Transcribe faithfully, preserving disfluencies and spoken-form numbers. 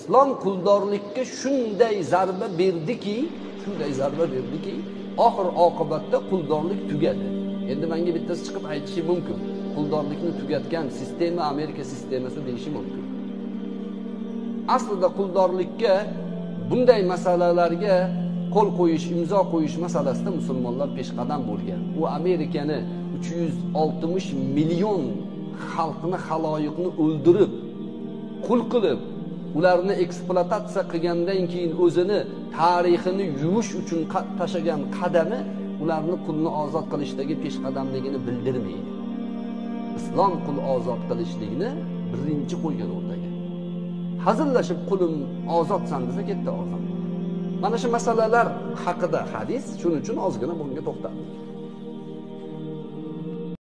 islom quldorlikka shunday zarba berdiki, shunday zarba berdiki, oxir oqibatda quldorlik tugadi. Endi menga bittasi chiqib aytishi mumkin. Quldorlikni tugatgan sistema Amerika sistemasi deyishi mumkin. Aslida quldorlikka, bunday masalalarga qo'l qo'yish, imzo qo'yish masalasida musulmonlar peshqadam bo'lgan. U Amerikani uch yuz oltmish million xalqni, xaloyiqni o'ldirib, qul qilib, ularni ekspluatatsiya qilgandan keyin o'zini tarixini yuvish uchun tashagan qadami ularni qulni ozod qilishdagi peshqadamligini bildirmaydi. Islom qul ozod qilishlikni birinchi qo'ygan o'rtaga. Hazillashib qulim ozodsan desa ketdi ozod. Mana shu masalalar haqida hadis, shuning uchun ozgina bunga to'xtaldik.